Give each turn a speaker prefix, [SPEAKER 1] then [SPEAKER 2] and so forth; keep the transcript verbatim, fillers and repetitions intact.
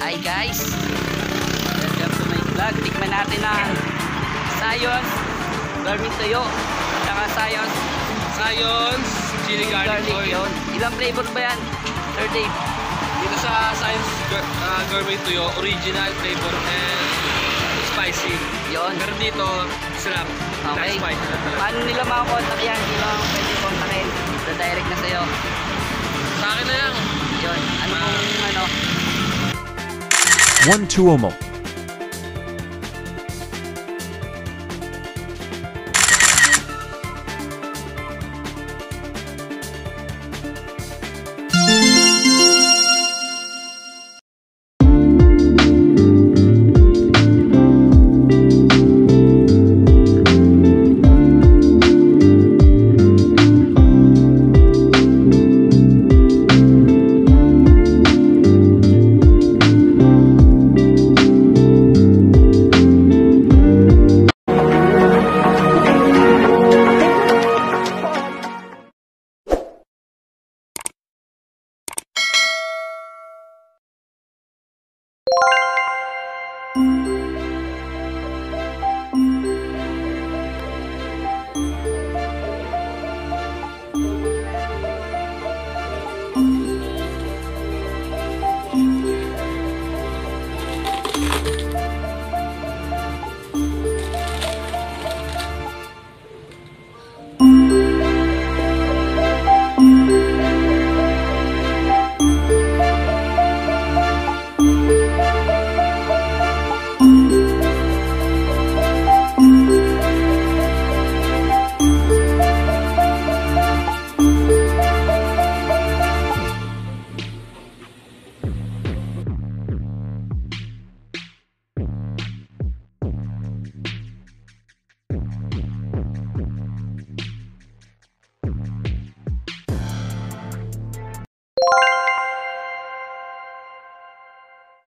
[SPEAKER 1] Hi guys, welcome to my vlog. Tikman natin ang Sion's Garmin Tuyo saka Sion's
[SPEAKER 2] Sion's Chili Garlic Oil.
[SPEAKER 1] Yun. Ilang flavor ba yan, Sir Dave?
[SPEAKER 2] Dito sa Sion's uh, Gourmet Tuyo, original flavor and spicy.
[SPEAKER 1] Yun.
[SPEAKER 2] Pero dito, slap.
[SPEAKER 1] Okay.
[SPEAKER 2] Not spicy.
[SPEAKER 1] Paano nila makakontak yan? Hindi lang pwede kontakin. Direct na sa'yo.
[SPEAKER 2] Sa akin na lang.
[SPEAKER 1] Yun. Ano kung ano?
[SPEAKER 3] one Tuomo.
[SPEAKER 1] You